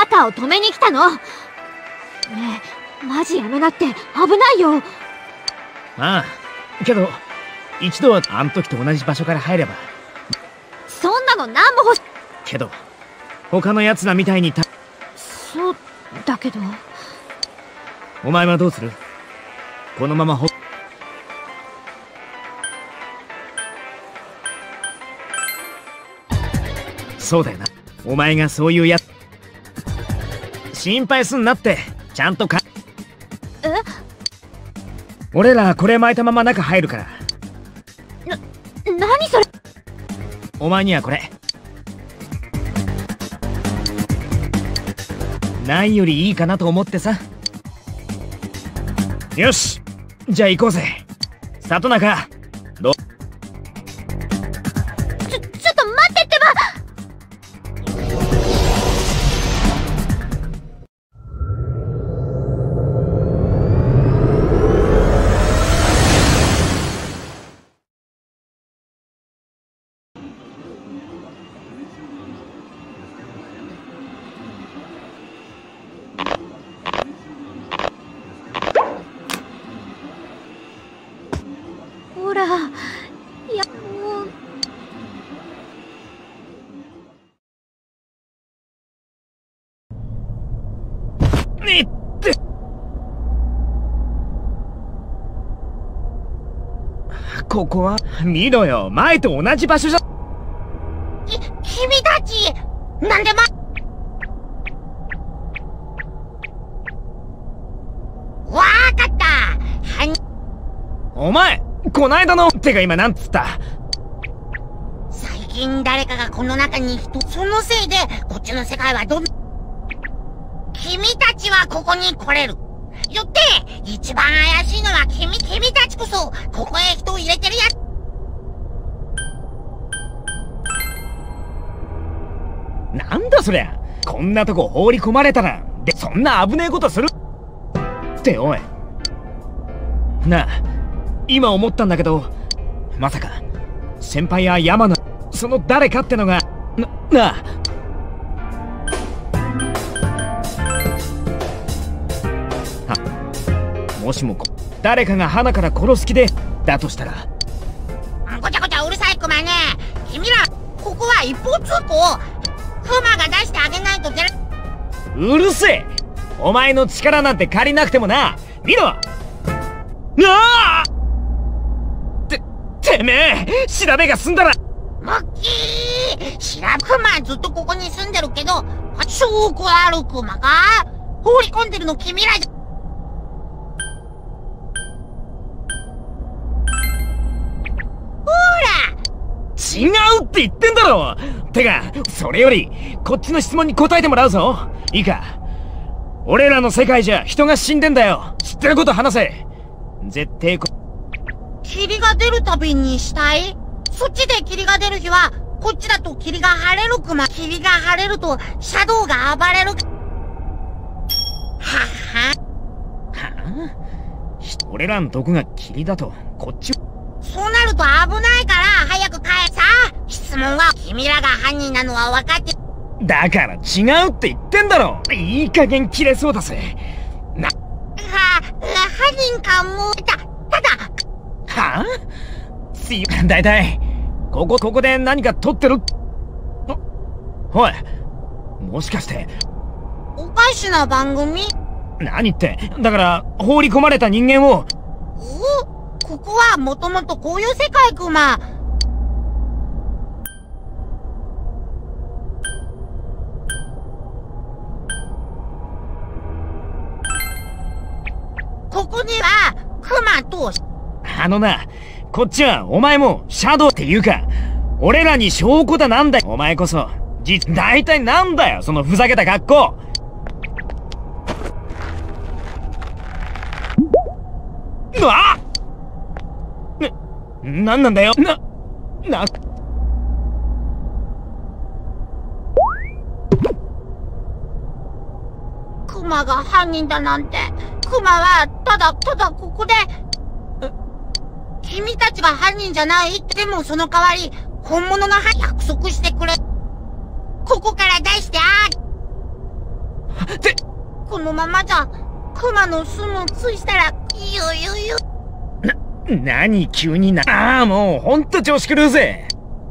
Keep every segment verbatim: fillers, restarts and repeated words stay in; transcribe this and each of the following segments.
タカを止めに来たの。ねえ、マジやめなって危ないよ。 ああ、けど一度はあん時と同じ場所から入れば。 そんなの何も欲しけど他の奴らみたいにたそうだけど。 お前はどうする？このままほそうだよな、お前がそういうやつ。心配すんなって、ちゃんとかえ俺らこれ巻いたまま中入るから。 な、何それ。 お前にはこれないよりいいかなと思ってさ。よし、じゃあ行こうぜ里中。どちょ、ちょっと待ってってば。ほら、いやもう。 ねってここは見ろよ、前と同じ場所じゃ。 き、君たちなんでまわかった。はんお前こないだのてか今なんつった？ 最近誰かがこの中に人、そのせいでこっちの世界はどん君たちはここに来れる。よって一番怪しいのは君君たちこそここへ人を入れてるやつ。 なんだそりゃ、こんなとこ放り込まれたらでそんな危ねえことするっておい。なあ、今思ったんだけど、まさか先輩や山野その誰かってのがななあもしも誰かが花から殺す気でだとしたら。 ごちゃごちゃうるさいクマね。君らここは一方通行。クマが出してあげないと出る。 うるせえ、お前の力なんて借りなくてもな。見ろ。なあててめえ、調べが済んだらムッキー、シラクマずっとここに住んでるけど証拠あるクマか放り込んでるの君らじゃ。 違うって言ってんだろ。てかそれよりこっちの質問に答えてもらうぞ。いいか、俺らの世界じゃ人が死んでんだよ。知ってること話せ。絶対こ霧が出るたびにしたい。そっちで霧が出る日はこっちだと霧が晴れるクマ。霧が晴れるとシャドウが暴れる。はっははあ、俺らのとこが霧だとこっち。 そうなると危ないから早く帰っさ。質問は君らが犯人なのは分かって。 だから違うって言ってんだろ。いい加減切れそうだぜ。なは、犯人かも。た、ただはあ、ついだいたいここここで何か撮ってる。おい、もしかしておかしな番組？ 何って、だから放り込まれた人間を。 お、ここはもともとこういう世界クマ。ここにはクマと。 あのな、こっちはお前もシャドウっていうか俺らに証拠だなんだよ。お前こそじ大体なんだよそのふざけた格好。うわっな、なんなんだよな、なクマが犯人だなんて。クマはただただここで君たちが犯人じゃない。でもその代わり本物の犯人約束してくれ。ここから出して。あって、 このままじゃクマの巣もついたらゆゆゆ。 な、何急にな、ああ、もうほんと調子狂うぜ。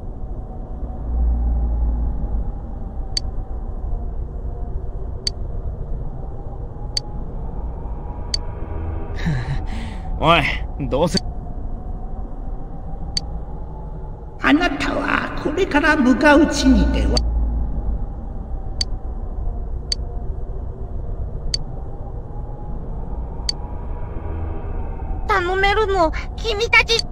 おい、どうせ。 あなたはこれから向かう地にでは。 頼めるの君たち。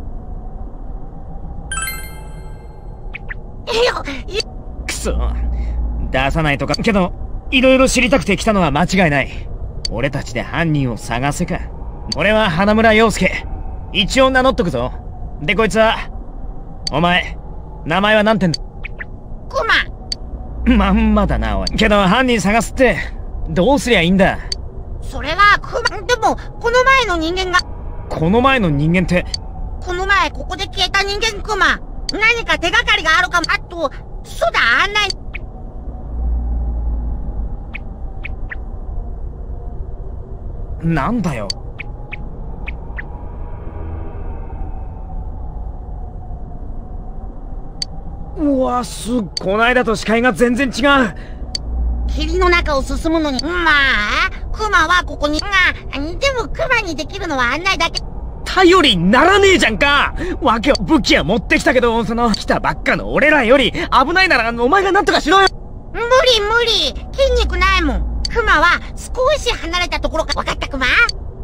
いや、いくそ、出さないとか。けど、いろいろ知りたくて来たのは間違いない。俺たちで犯人を探せか。俺は花村陽介。一応名乗っとくぞ。で、こいつは、お前、名前はなんてんだ？ クマ。 まんまだな、おい。けど犯人探すって、どうすりゃいいんだ？ それはクマ。でも、この前の人間が。 この前の人間って。 この前ここで消えた人間クマ。何か手がかりがあるかも。あと、そうだ、案内。 なんだよ。うわ、すっ、こないだと視界が全然違う。 霧の中を進むのに、まあ、クマはここに。が、でもクマにできるのは案内だけ。 頼りにならねえじゃんか。わけ武器は持ってきたけど、その、来たばっかの俺らより危ないならお前がなんとかしろよ。 無理無理。筋肉ないもん。クマは少し離れたところか。わかったクマ？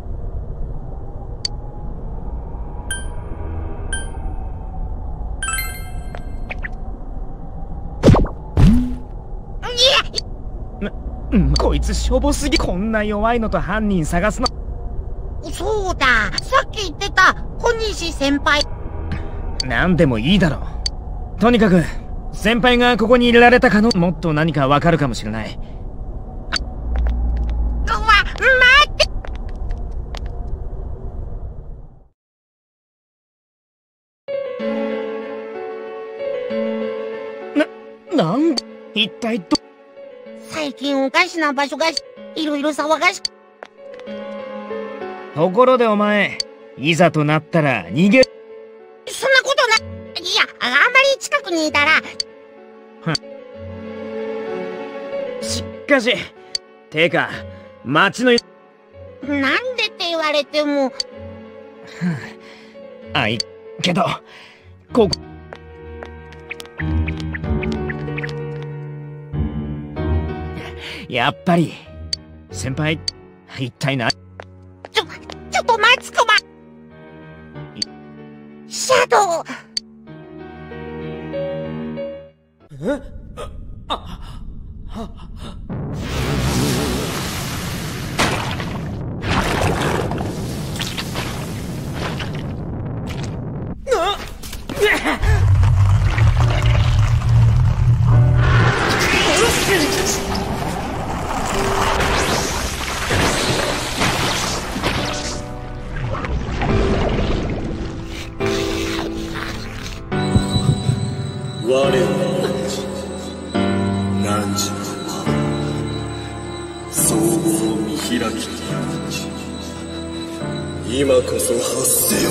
うん、こいつしょぼすぎ。こんな弱いのと犯人探すの。 そうだ、さっき言ってた小西先輩。 なんでもいいだろう。とにかく先輩がここに入れられた可能、もっと何かわかるかもしれない。 うわ、待って。 な、なん一体ど。 最近おかしな場所がいろいろ騒がし。 ところでお前、いざとなったら逃げ。 そんなことない。いや、あんまり近くにいたら。 しかし、てか、町の。 なんでって言われても。 あい、けど、ここ。やっぱり、先輩、一体何？ ちょ、ちょっと待つクマ。シャドウ。 え？あ、あ、 我は汝総合見開き今こそ発せよ。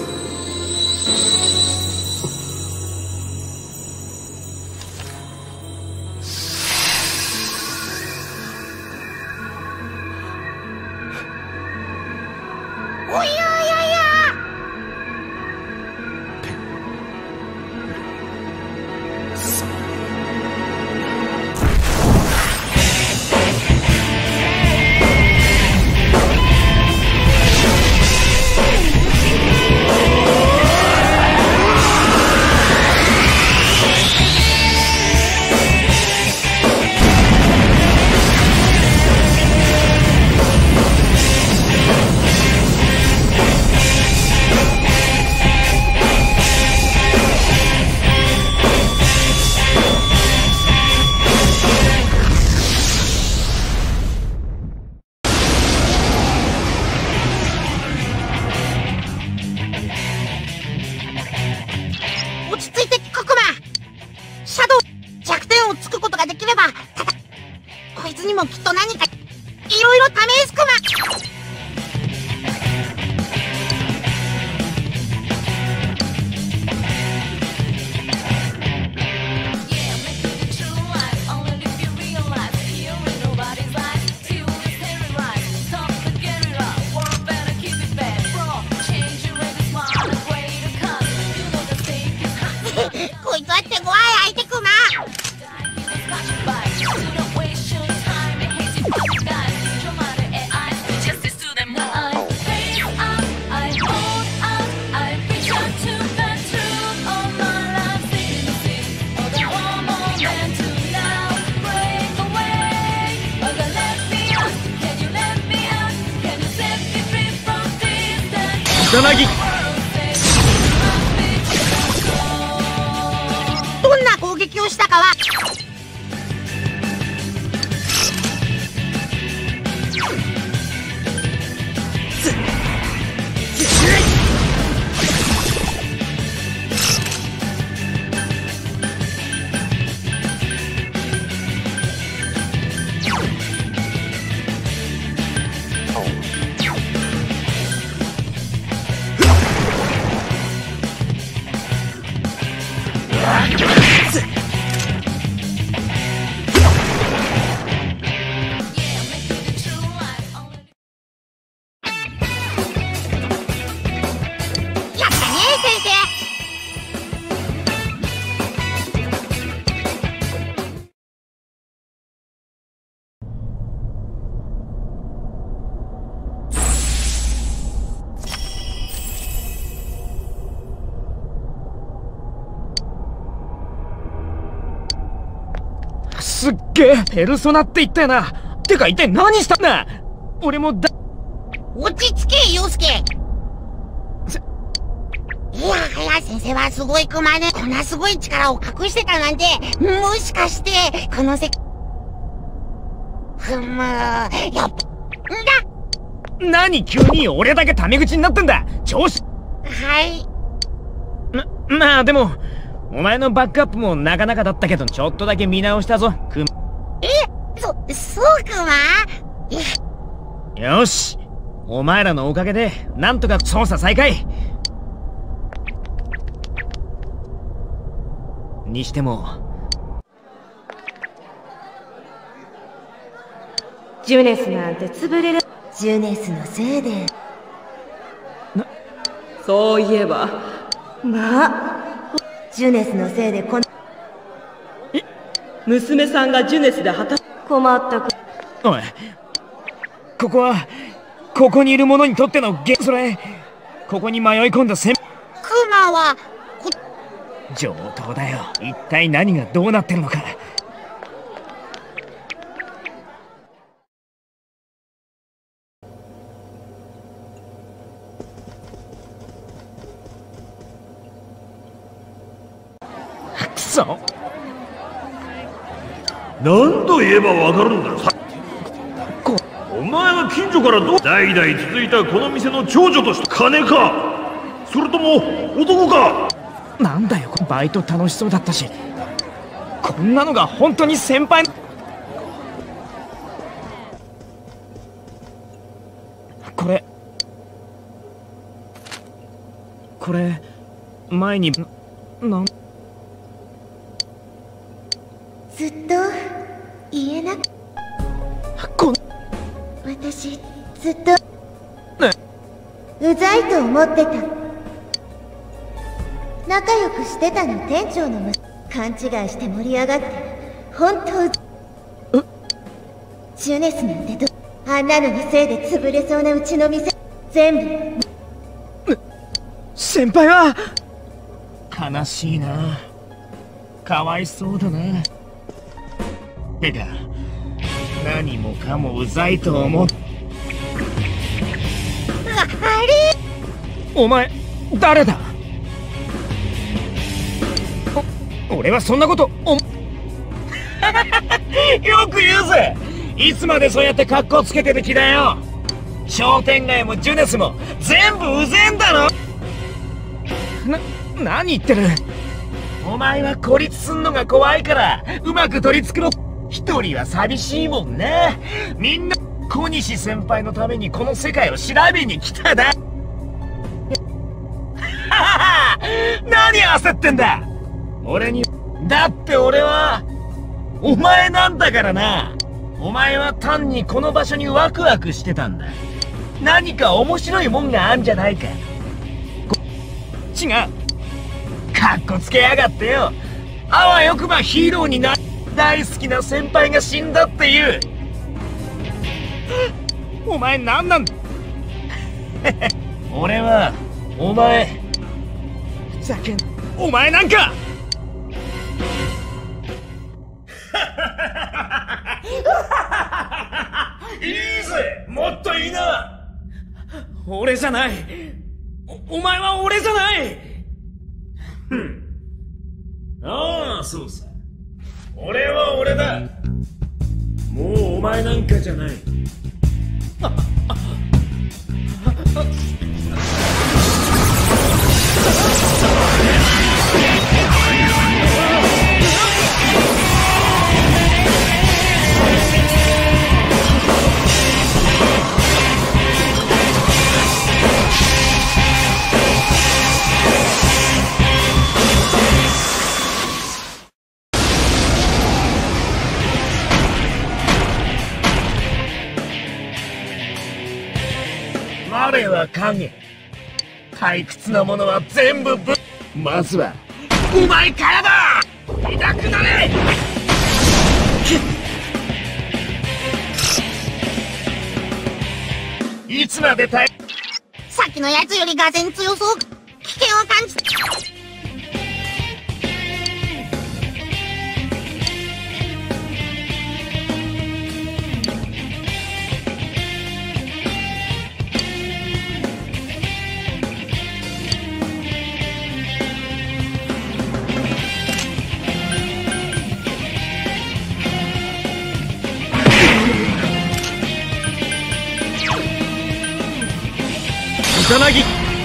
おややや。 草薙。 どんな攻撃をしたかはすっげえペルソナって言ったよな。てか一体何したんだ。俺もだ。 落ち着け、陽介。いやはや先生はすごいクマで、こんなすごい力を隠してたなんて、もしかしてこのせふむやっぱんだ。 何急に俺だけタメ口になってんだ。調子。 はいままあでもお前のバックアップもなかなかだったけど、ちょっとだけ見直したぞクマ。 えそそうクマ。 よし、お前らのおかげでなんとか捜査再開にしても。 ジュネスなんて潰れる。ジュネスのせいで。 なそういえばまあジュネスのせいでこのえ娘さんがジュネスで働く。困ったく。 おい、ここはここにいる者にとってのゲそれここに迷い込んだ先クマはこ上等だよ。一体何がどうなってるのか。くそ。 何度言えばわかるんだ。 こお前は近所からどう代々続いたこの店の長女として金か、それとも男か。 なんだよ、バイト楽しそうだったし、こんなのが本当に先輩。これこれ前になんずっと言えなく。 こ私ずっとねうざいと思ってた。仲良くしてたの店長の息子。勘違いして盛り上がって本当。 えジュネスなんてどあんなののせいで潰れそうなうちの店全部。 先輩は悲しいな。かわいそうだな。てか何もかもうざいと思う。 ああれお前誰だ。お俺はそんなことおよく言うぜ。いつまでそうやって格好つけてる気だよ。商店街もジュネスも全部うぜえんだろ。な何言ってる。お前は孤立すんのが怖いからうまく取り繕って。一人は寂しいもんね。みんな小西先輩のためにこの世界を調べに来ただ。何焦ってんだ。俺にだって俺はお前なんだからな。お前は単にこの場所にワクワクしてたんだ。何か面白いもんがあんじゃないか。違う、かっこつけやがってよ。あわよくばヒーローにな大好きな先輩が死んだっていう。お前何なんだ。俺はお前ふざけん。お前なんかいいぜ、もっといいな。俺じゃない。 お、お前は俺じゃない。 ふん。ああ、そうさ。俺は俺だ。もうお前なんかじゃない。 我は影。退屈なものは全部ぶまずはお前からだ。痛くなれ。いつまで耐え。 さっきのやつよりがぜん強そう。危険を感じた。 草薙。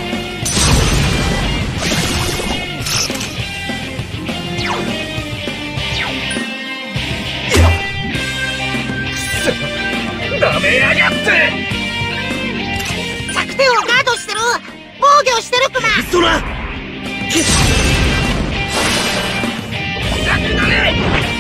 ダメやがって。 弱点をガードしてる。防御してるクマ。 そら痛くなれ。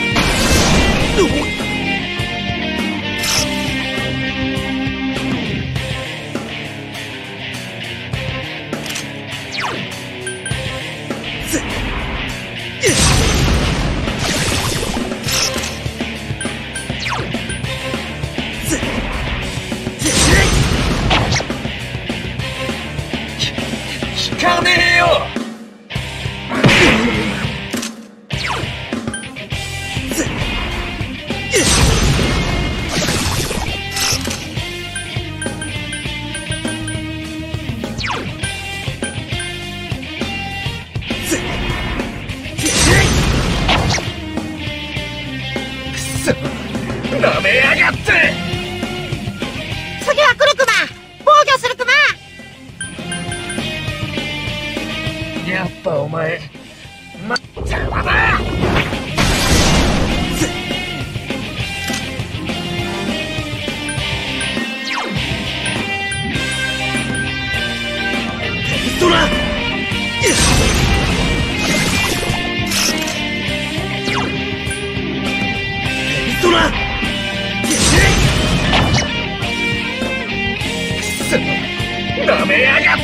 効かねえよ。なめやがって。 次は来るクマ。防御するクマ。 やっぱお前ま邪魔だ。そらそらなめやがって。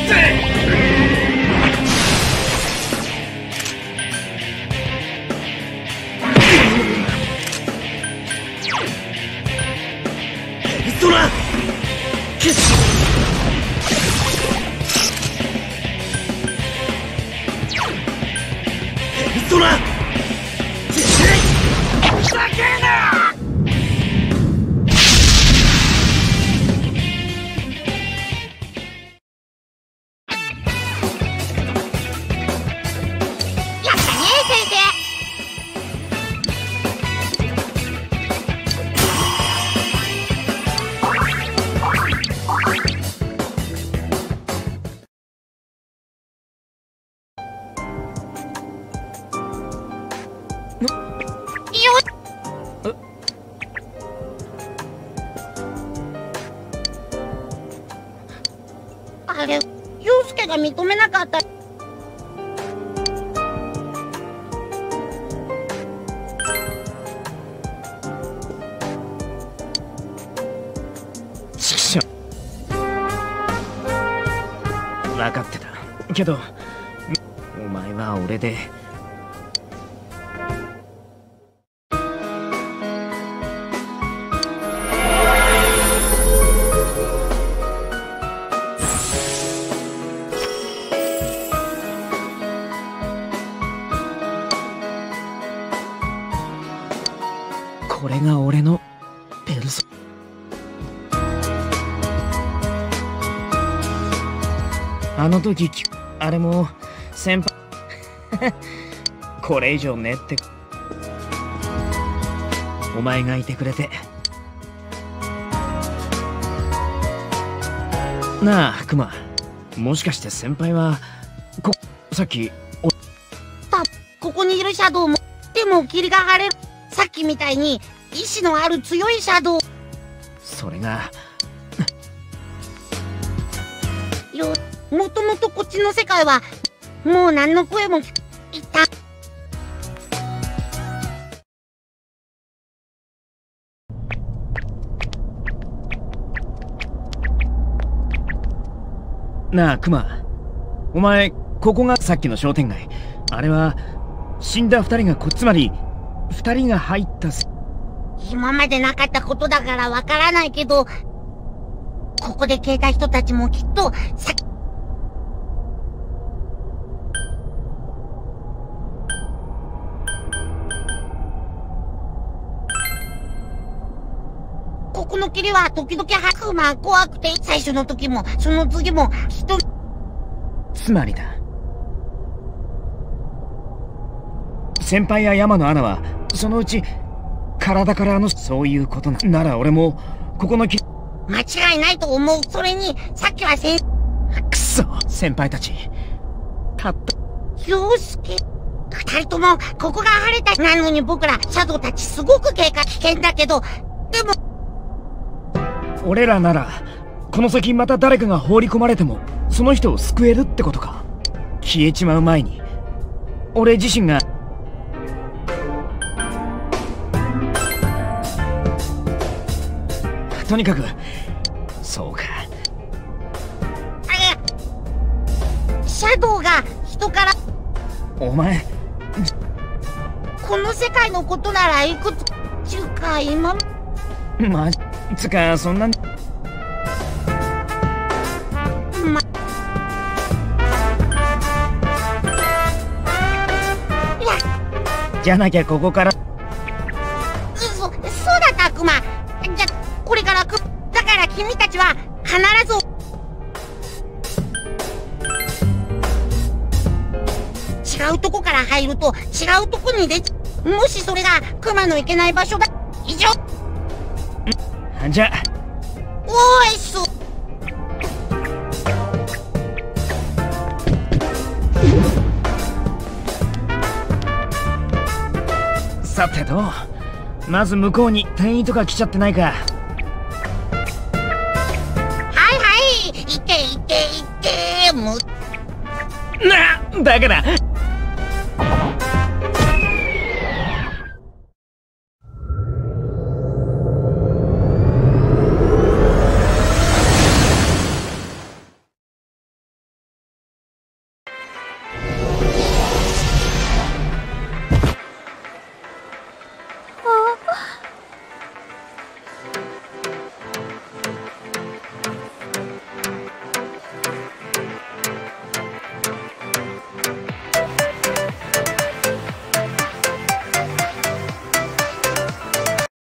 そらそらふざけんな。 あれ、ユウスケが認めなかった。 ちくしょう。分かってたけど、お前は俺で。これが俺のペルソ。 あの時きあれも先輩これ以上ねってお前がいてくれてなあクマ、もしかして先輩はこさっきおたここにいるシャドウもでも霧が晴れるさっきみたいに意志のある強いシャドウそれがよもともとこっちの世界はもう何の声も聞いたなあクマ、お前ここがさっきの商店街、あれは死んだ二人がこつまり二人が入ったせ今までなかったことだからわからないけどここで消えた人たちもきっとさここの霧は時々吐くまあ怖くて最初の時もその次も人つまりだ先輩や山のアナはそのうち体からあのそういうことななら俺もここのき間違いないと思う。それにさっきはせんくそ先輩たちたった陽介二人ともここが晴れたなのに僕らシャドウたちすごく警戒危険だけどでも俺らならこの先また誰かが放り込まれてもその人を救えるってことか。消えちまう前に俺自身がとにかくそうかあシャドウが人からお前この世界のことならいくつちゅうか今マジつかそんなまいやじゃなきゃここからそそうだった悪魔じゃこれからくだから君たちは必ず違うとこから入ると違うとこに出ちもしそれがクマの行けない場所だ以上じゃおーいっすさてとまず向こうに店員とか来ちゃってないか。 はいはい行って行って行ってむなだから